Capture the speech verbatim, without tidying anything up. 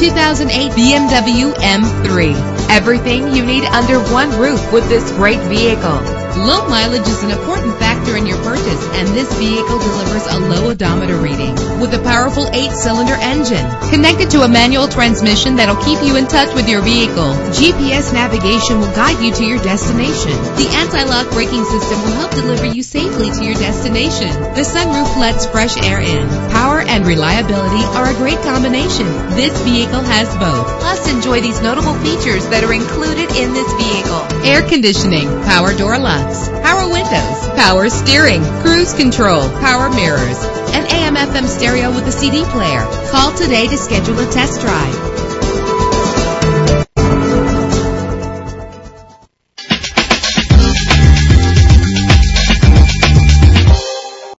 two thousand eight B M W M three. Everything you need under one roof with this great vehicle. Low mileage is an important factor in your purchase, and this vehicle delivers a low odometer reading with a powerful eight-cylinder engine connected to a manual transmission that'll keep you in touch with your vehicle. G P S navigation will guide you to your destination. The anti-lock braking system will help deliver you safely to your destination. The sunroof lets fresh air in. Power and reliability are a great combination. This vehicle has both. Plus, enjoy these notable features that are included in this vehicle: air conditioning, power door locks, power windows, power steering, cruise control, power mirrors, and A M F M stereo with a C D player. Call today to schedule a test drive.